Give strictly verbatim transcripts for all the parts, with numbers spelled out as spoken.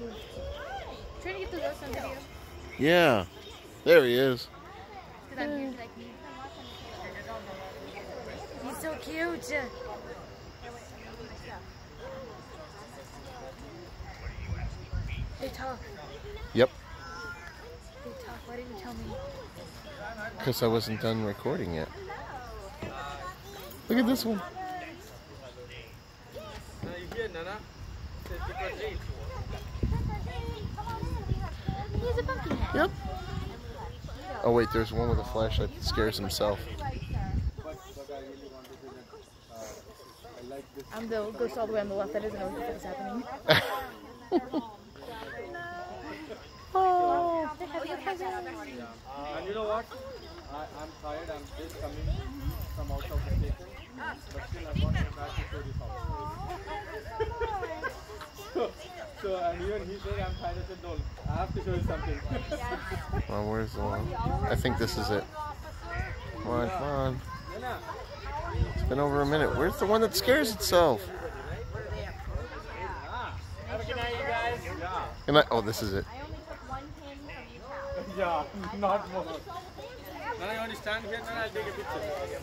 Trying to get the ghost on video. Yeah. There he is. Because I'm huge like me. He's so cute. They talk. Yep. They talk. Why didn't you tell me? Because I wasn't done recording yet. Look at this one. He's a pumpkin head. Yep. Oh wait, there's one with a flashlight that scares himself. I'm the ghost all the way on the left. That doesn't know what the fuck is happening. Oh. And you know what? I, I'm tired. I'm just coming from out of the station. But still, I want to come back to show this house. so, so, and even he said, I'm tired. I said, no, I have to show you something. Well, where's the one? I think this is it. Come on, come on. It's been over a minute. Where's the one that scares itself? Have a good night, you guys. Good night. Oh, this is it. I only took one pin from each house. Yeah, not more. Now I want to stand here and I'll take a picture.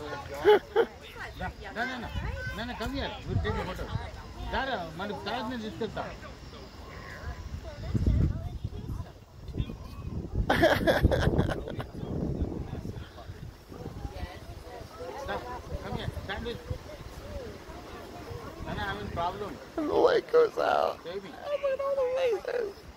No, no, no. No, no, come here. We'll take a photo. Dara, man, Tarad ne discuss. Come here. Stand it. No, no, I'm in problem. And the light goes out. Baby. I went all the way there.